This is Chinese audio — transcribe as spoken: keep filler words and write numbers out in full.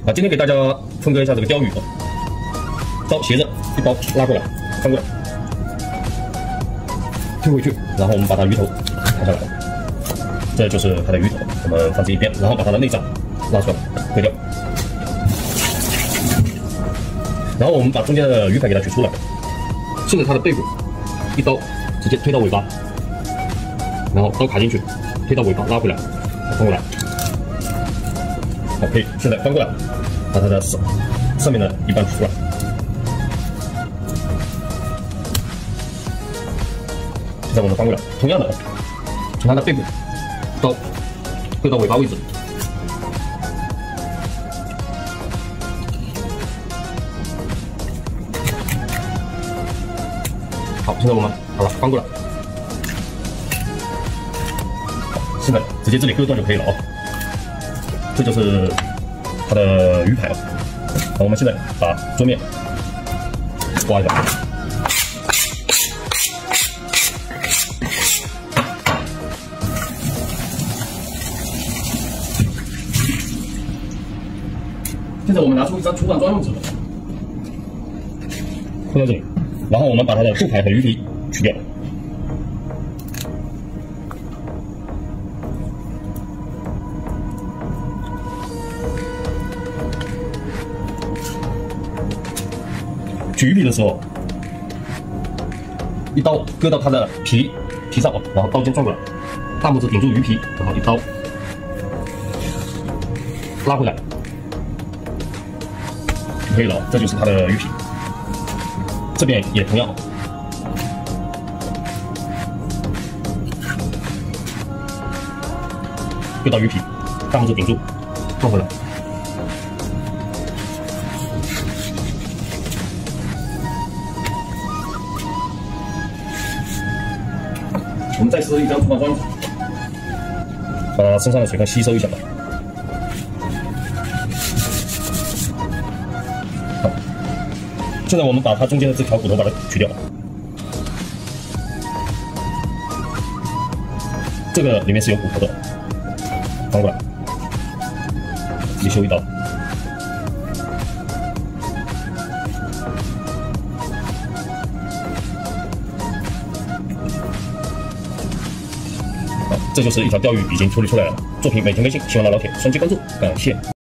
啊，今天给大家分割一下这个鲷鱼，刀斜着一刀拉过来，翻过来，推回去，然后我们把它鱼头抬下来，这就是它的鱼头，我们放置一边，然后把它的内脏拉出来割掉，然后我们把中间的鱼排给它取出来，顺着它的背部一刀直接推到尾巴，然后刀卡进去，推到尾巴拉回来，翻过来。好，可以，现在翻过来，把它的上上面的一半取出来，现在我们翻过来，同样的，从它的背部刀割到尾巴位置，好，现在我们把它翻过来，好，现在直接这里割断就可以了哦。这就是它的鱼排了。好，我们现在把桌面刮一下。现在我们拿出一张厨房专用纸，放在这里，然后我们把它的肚排和鱼皮取掉。取鱼皮的时候，一刀割到它的皮皮上，然后刀尖转过来，大拇指顶住鱼皮，然后一刀拉回来，就可以了。这就是它的鱼皮。这边也同样，割到鱼皮，大拇指顶住，转回来。我们再撕一张厨房砖纸，把它身上的水分吸收一下吧。好，现在我们把它中间的这条骨头把它取掉，这个里面是有骨头的，翻过来，直接修一刀。这就是一条鲷鱼已经处理出来了，作品每天更新，希望老老铁双击关注，感谢。